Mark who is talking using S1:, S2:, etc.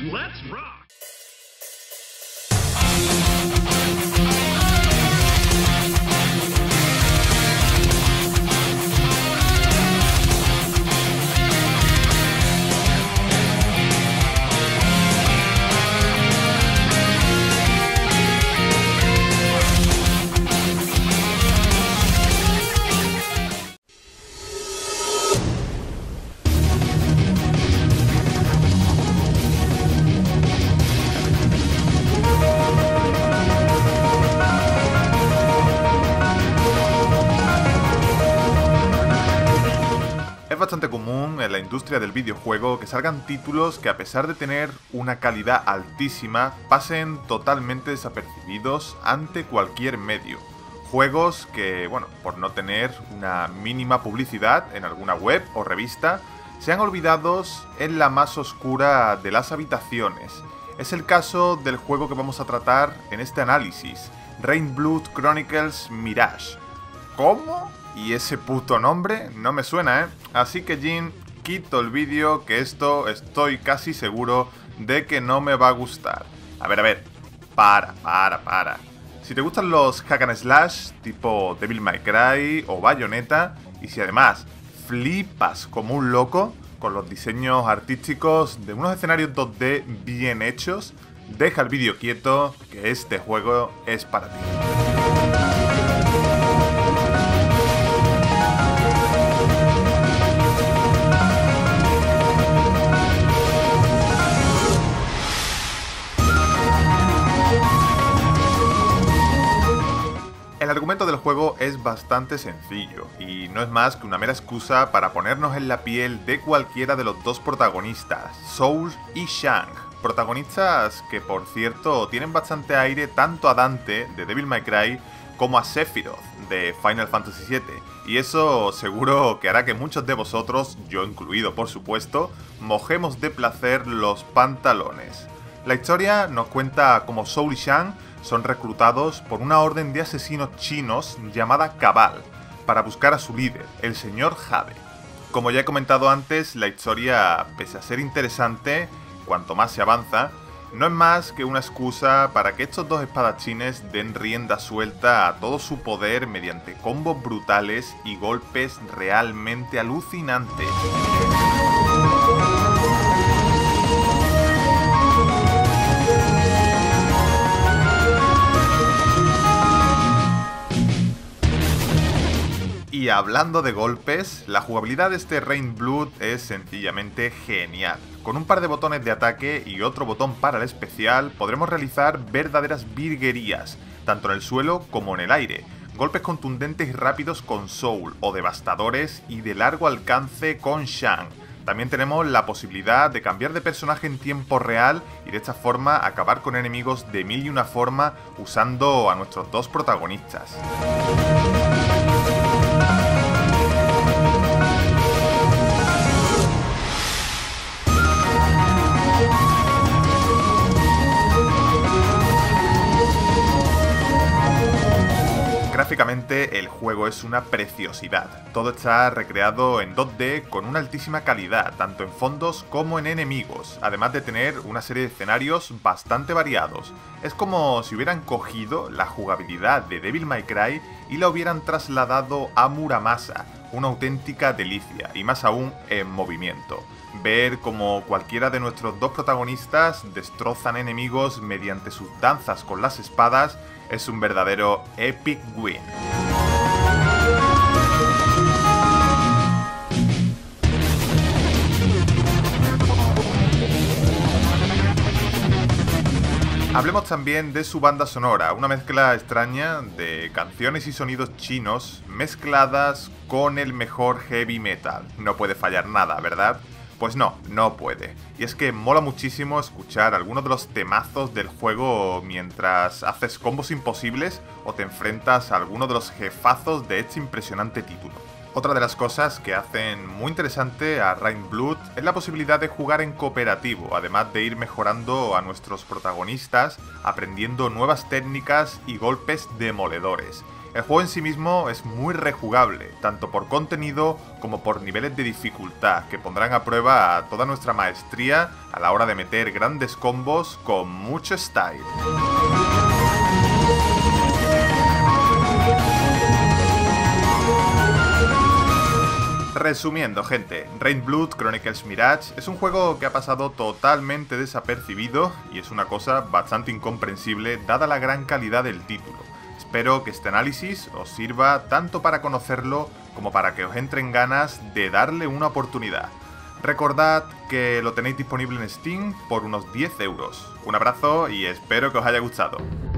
S1: Let's rock!
S2: Es bastante común en la industria del videojuego que salgan títulos que, a pesar de tener una calidad altísima, pasen totalmente desapercibidos ante cualquier medio. Juegos que, bueno, por no tener una mínima publicidad en alguna web o revista, sean olvidados en la más oscura de las habitaciones. Es el caso del juego que vamos a tratar en este análisis, Rainblood Chronicles Mirage. ¿Cómo? Y ese puto nombre no me suena, ¿eh? Así que Jin, quito el vídeo, que esto estoy casi seguro de que no me va a gustar. A ver, para. Si te gustan los hack and slash tipo Devil May Cry o Bayonetta, y si además flipas como un loco con los diseños artísticos de unos escenarios 2D bien hechos, deja el vídeo quieto, que este juego es para ti. El argumento del juego es bastante sencillo, y no es más que una mera excusa para ponernos en la piel de cualquiera de los dos protagonistas, Soul y Shang. Protagonistas que, por cierto, tienen bastante aire tanto a Dante, de Devil May Cry, como a Sephiroth, de Final Fantasy VII, y eso seguro que hará que muchos de vosotros, yo incluido por supuesto, mojemos de placer los pantalones. La historia nos cuenta cómo Soul y Shang son reclutados por una orden de asesinos chinos llamada Cabal, para buscar a su líder, el señor Jade. Como ya he comentado antes, la historia, pese a ser interesante, cuanto más se avanza, no es más que una excusa para que estos dos espadachines den rienda suelta a todo su poder mediante combos brutales y golpes realmente alucinantes. Y hablando de golpes, la jugabilidad de este Rainblood es sencillamente genial. Con un par de botones de ataque y otro botón para el especial, podremos realizar verdaderas virguerías, tanto en el suelo como en el aire. Golpes contundentes y rápidos con Soul, o devastadores y de largo alcance con Shang. También tenemos la posibilidad de cambiar de personaje en tiempo real y de esta forma acabar con enemigos de mil y una forma usando a nuestros dos protagonistas. Gráficamente el juego es una preciosidad, todo está recreado en 2D con una altísima calidad, tanto en fondos como en enemigos, además de tener una serie de escenarios bastante variados. Es como si hubieran cogido la jugabilidad de Devil May Cry y la hubieran trasladado a Muramasa, una auténtica delicia, y más aún en movimiento. Ver como cualquiera de nuestros dos protagonistas destrozan enemigos mediante sus danzas con las espadas es un verdadero epic win. Hablemos también de su banda sonora, una mezcla extraña de canciones y sonidos chinos mezcladas con el mejor heavy metal. No puede fallar nada, ¿verdad? Pues no puede. Y es que mola muchísimo escuchar algunos de los temazos del juego mientras haces combos imposibles o te enfrentas a algunos de los jefazos de este impresionante título. Otra de las cosas que hacen muy interesante a Rainblood es la posibilidad de jugar en cooperativo, además de ir mejorando a nuestros protagonistas, aprendiendo nuevas técnicas y golpes demoledores. El juego en sí mismo es muy rejugable, tanto por contenido como por niveles de dificultad, que pondrán a prueba toda nuestra maestría a la hora de meter grandes combos con mucho style. Resumiendo, gente, Rain Blood Chronicles Mirage es un juego que ha pasado totalmente desapercibido y es una cosa bastante incomprensible dada la gran calidad del título. Espero que este análisis os sirva tanto para conocerlo como para que os entren ganas de darle una oportunidad. Recordad que lo tenéis disponible en Steam por unos 10 euros. Un abrazo y espero que os haya gustado.